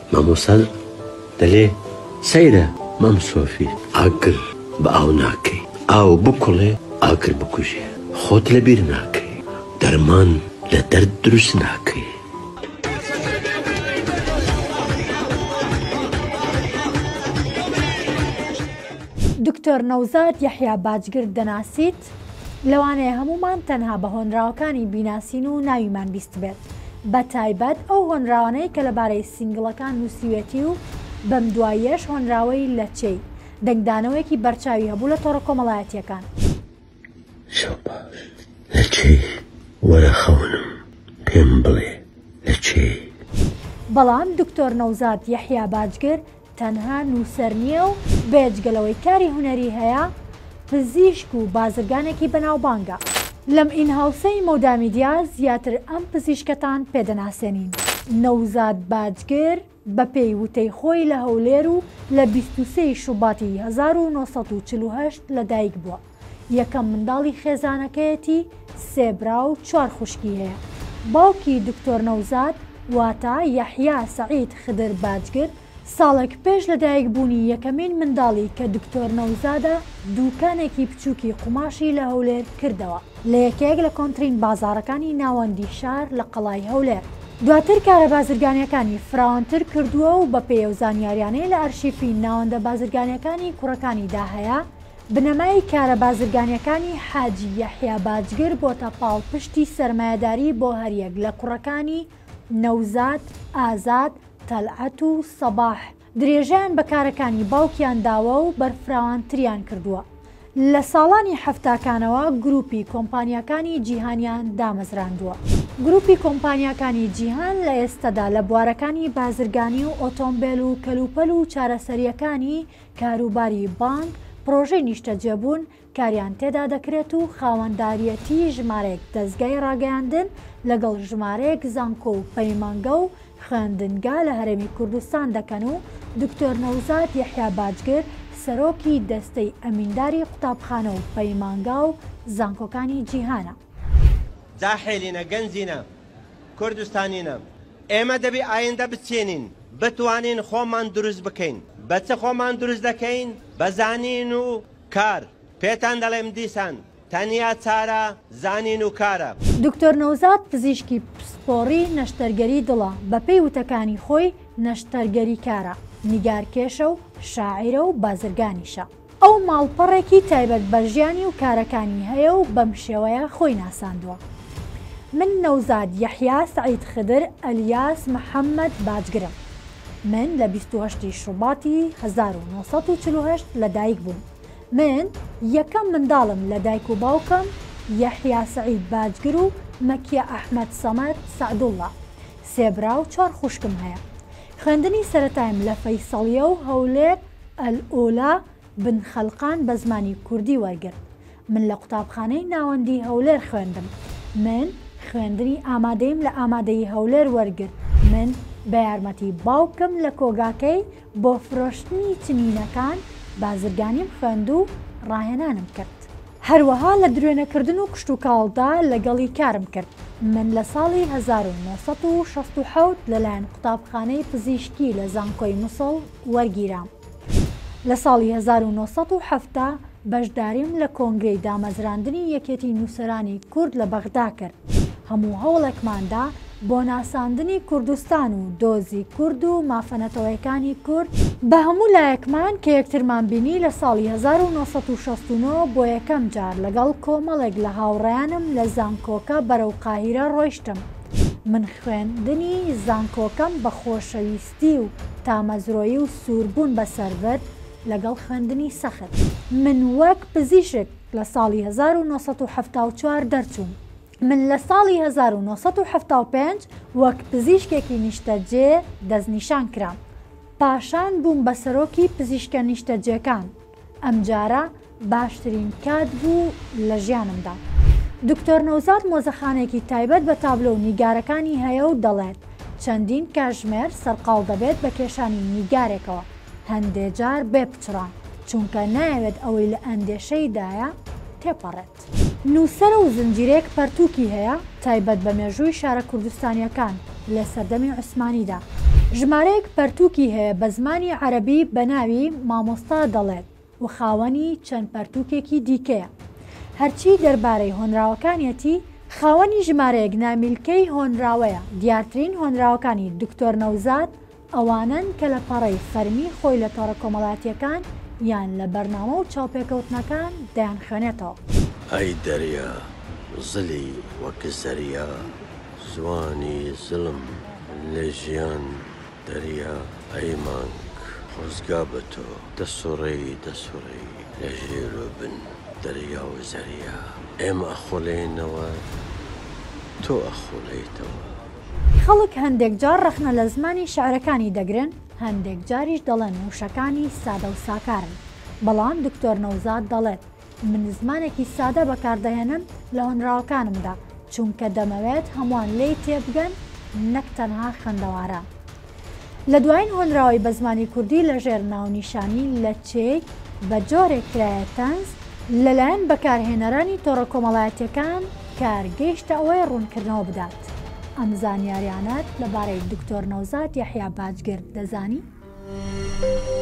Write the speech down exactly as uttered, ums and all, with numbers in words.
مامۆستا دەڵێ سەیرە مام سۆفی ئاگر بە ئاو ناکەی، ئاو بکوڵێ ئاگر بکوژێ، خۆت لەبیر ناکەی، دەرمان لە دەرد دروست ناکەی. دکتۆر نەوزاد یەحیا باجگر دەناسیت، لەوانەیە هەمومان تەنها بە هۆنراوەکانی بیناسین و ناویمان بیست بێت، بە تایبەت ئەو هۆنراوانەی کە لەبارەی سینگڵەکان نووسیوێتی و بەم دواییەش هۆنراوەی لە چێی دەنگدانەوەیەکی بەرچاوی هەبوو لە تۆڕە کۆمەڵایەتیەکان. شەو باش لە چێی وەرە خەونم پێم بڵێ لە چێی. بەڵام دکتۆر نەوزاد یەحیا باجگر تەنها نووسەر نییە و بێجگەلەوەی کاری هونەری هەیە، پزیشک و بازرگانێکی بەناوبانگە. لەم ئین-هاوسەی مەودامیدیا زیاتر ئەم پزیشکەتان پێدەناسێنین. نەوزاد باجگر بە پێی وتەی خۆی لە هەولێر و لە بیست و سێ شوباتی هەزار و نۆ سەد و چل و هەشت لەدایک بووە. یەکەم منداڵی خێزانەکەیەتی سێ برا و چوار خوشکی هەیە. باوکی دکتۆر نەوزاد واتە یەحیا سەعید خدر باجگر ساڵێک پێش لەدایک بوونی یەکەمین منداڵی کە دکتۆر نەوزادە دووکانێکی بچووکی قوماشی لە هەولێر کردەوە لە یەکێک لە کۆنترین بازاڕەکانی ناوەندی شار لە قەڵای هەولێر. دواتر کارە بازرگانیەکانی فراوانتر کردووە و بە پێی ئەو زانیاریانەی لە ئەرشیفی ناوەندە بازرگانیەکانی کوڕەکانیدا هەیە، بنەمای کارە بازرگانیەکانی حاجی یەحیا باجگر بۆتە پاڵپشتی سەرمایەداری بۆ هەریەک لە کوڕەکانی نەوزاد، ئازاد، تەلعەت و سەباح. درێژیان بە کارەکانی باوکیان داوە و بەرفراوانتریان کردووە. لە ساڵانی حەفتاکانەوە گروپی کۆمپانیەکانی جیهانیان دامەزراندووە. گروپی کۆمپانیەکانی جیهان لە ئێستادا لە بوارەکانی بازرگانی و ئۆتۆمبیل و کەلوپەل و چارەسەریەکانی کاروباری بانک، پرۆژەی نیشتەجێبوون کاریان تێدا دەکرێت و خاوەنداریەتی ژمارەیەک دەستگای ڕاگەیاندن لەگەڵ ژمارەیەک زانکۆ و پەیمانگە و خوێندنگا لە هەرێمی کوردستان دەکەن و دکتۆر نەوزاد یەحیا باجگر سەرۆکی دەستەی ئەمینداری قوتابخانە و پەیمانگا و زانکۆکانی جیهانە. جاحێلینە گەنجینە کوردستانینە، ئێمە دەبی ئایندە بچێنین، بتوانین خۆمان دروست بکەین. بە چ خۆمان دروست دەکەین؟ بە زانین و کار. پێتان دەڵێم دیسان تەنیا چارە زانین و کارە. دکتۆر نەوزاد پزیشکی پسپۆڕی نەشتەرگەری دڵە، بە پێی وتەکانی خۆی نەشتەرگەری کارە، نیگارکێشە و شاعیرە و بازرگانیشە. ئەو ماڵپەڕێکی تایبەت بە ژیانی و کارەکانی هەیە و بەم شێوەیە خۆی ناساندووە. من نەوزاد یەحیا سەعید خدر ئەلیاس محەممەد باجگرم. من لە بیست و هەشتی شوباتی هەزار و نۆ سەد و چل و هەشت لەدایک بووم. من یەکەم منداڵم لە دایک و باوکەم یەحیا سەعید باجگر و مەکیە ئەحمەد سەمەد سەعدوڵڵا. سێ برا و چوار خوشکم هەیە. خوێندنی سەرەتایم لە فەیسەڵیە و هەولێر ئەلئۆلا بن خەلقان بە زمانی کوردی وەرگرت. من لە قوتابخانەی ناوەندی هەولێر خوێندم. من خوێندنی ئامادەیم لە ئامادەی هەولێر وەرگرت. من بە یارمەتی باوکم لە کۆگاکەی بۆ فرۆشتنی چنینەکان بازرگانیم خوێند و ڕاهێنانم کرد. هەروەها لە درێنەکردن و کشت و کاڵدا لەگەڵی کارم کرد. من لە ساڵی هەزار و نۆ سەد و شەست و حەوت لەلایەن قوتابخانەی پزیشکی لە زانکۆی مووسڵ وەرگیرام. لە ساڵی هەزار و نۆ سەد و حەفتا بەشداریم لە کۆنگرەی دامەزراندنی یەکێتی نووسەرانی کورد لە بەغدا کرد. هەموو هەوڵێکماندا بۆ ناساندنی کوردستان و دۆزی کورد و مافەنەتەوەیەکانی کورد بە هەموو لایەکمان کە یەکترمان بینی لە ساڵی هەزار و نۆ سەد و شەست و نۆ بۆ یەکەم جار لەگەڵ کۆمەڵێک لە هاوڕێیانم لە زانکۆکە بەرەو قاهیرە ڕۆیشتم. من خوێندنی زانکۆکەم بە خۆشەویستی و تامەزرۆیی و سووربوون بەسەربرد لەگەڵ خوێندنی سەخت. من وەک پزیشک لە ساڵی هەزار و نۆ سەد و حەفتا و چوار دەرچووم. من لە ساڵی هەزار و نۆ سەد و حەفتا و پێنج وەک پزیشکێکی نیشتەجێ دەستنیشان کرام. پاشان بووم بە سەرۆکی پزیشکە نیشتەجێکان. ئەم جارە باشترین کات بوو لە ژیانمدا. دکتۆر نەوزاد مۆزەخانێکی تایبەت بە تابلۆ و نیگارەکانی هەیە و دەڵێت چەندین کاتژمێر سەرقاڵ دەبێت بە کێشانی نیگارێکەوە، هەندێک جار بێ پچڕان، چونکە نایەوێت ئەوەی لە ئەندێشەیدایە تێپەڕێت. نووسەرە و زنجیرێک پەرتووکی هەیە تایبەت بە مێژووی شارە کوردستانیەکان لە سەردەمی عوسمانیدا. ژمارەیەک پەرتووکی هەیە بە زمانی عەرەبی بە ناوی مامۆستا دەڵێت و خاوەنی چەند پەرتووکێکی دیکەیە. هەرچی دەربارەی هۆنراوەکانیەتی خاوەنی ژمارەیەک نامیلکەی هۆنراوەیە. دیارترین هۆنراوەکانی دکتۆر نەوزاد ئەوانن کە لە پەڕەی فەرمی خۆی لە تۆڕە کۆمەڵاتیەکان یان لە بەرنامە و چاوپێکەوتنەکان دەیان خوێنێتەوە. ئەی دەریا زلی وەک زەریا زوانی زڵم لە ژیان دەریا ئەی مانگ خۆزگا بە تۆ دەسوڕی دەسوڕی لە ژێر و بن دەریا و زەریا ئێمە ئەخۆڵێنەوە تۆ ئەخۆڵیتەوە. خەڵک هەندێک جار ڕەخنە لە زمانی شعرەکانی دەگرن، هەندێک جاریش دەڵێن وشەکانی سادە و ساکارن. بەڵام دکتۆر نەوزاد دەڵێت من زمانێکی سادە بەکاردەهێنم لە هۆنراوەکانمدا چونکە دەمەوێت هەمووان لێی تێبگەن نەک تەنها خوێندەواران. لە دوایین هۆنراوی بە زمانی کوردی لەژێر ناونیشانی لە چێک بە جۆرێک کرایە تەنز لەلایەن بەکارهێنەرانی تۆڕە کۆمەڵایەتیەکان کارگەیشتە ئەوەی ڕوونکردنەوە بدات. ئەم زانیاریانەت لەبارەی دکتۆر نەوزاد یەحیا باجگرد دەزانی؟